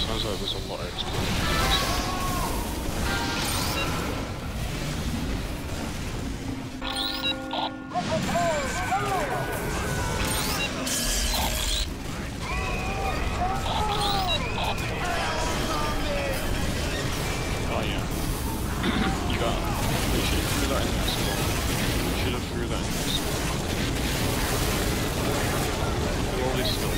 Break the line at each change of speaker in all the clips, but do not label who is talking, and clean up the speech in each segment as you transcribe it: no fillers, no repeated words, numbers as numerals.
Sounds like there's a lot of explosions. Oh yeah. You got. You should have threw that in there. You should have threw that in there. All this stuff.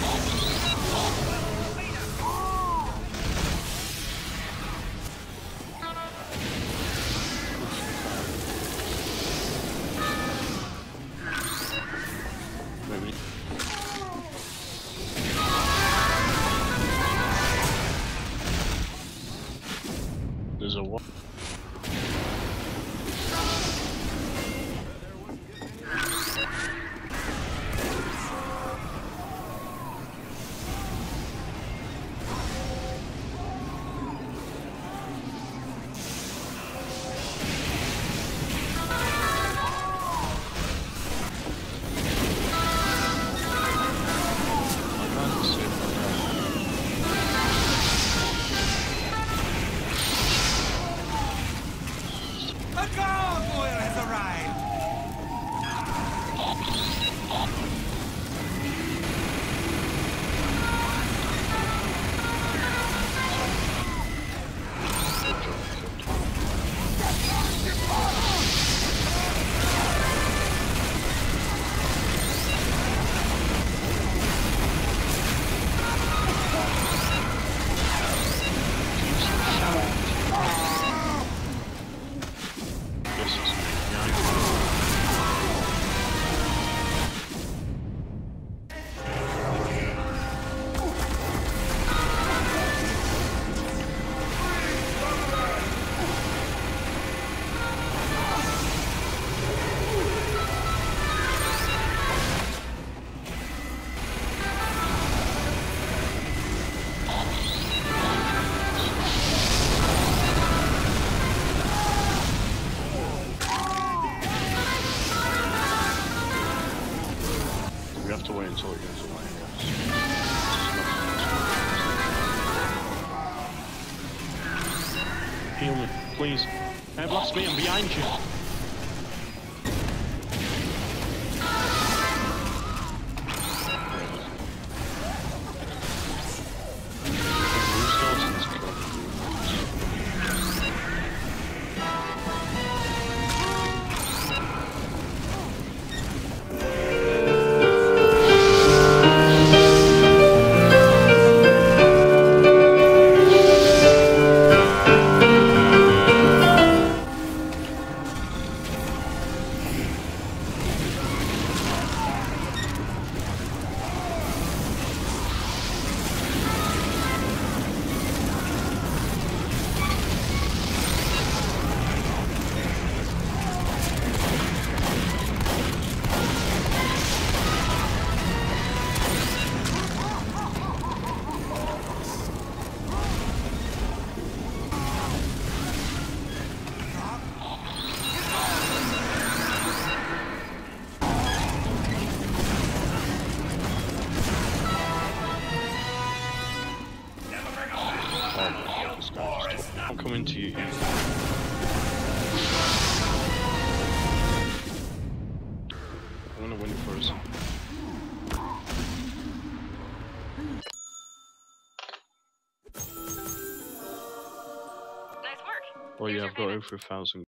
Maybe. There's a what? We have to wait until it goes away, yes. Heal me, please. Air blast me, I'm behind you. I'm coming to you. I'm gonna win for us.
Nice work.
Oh yeah, I've got over 1,000.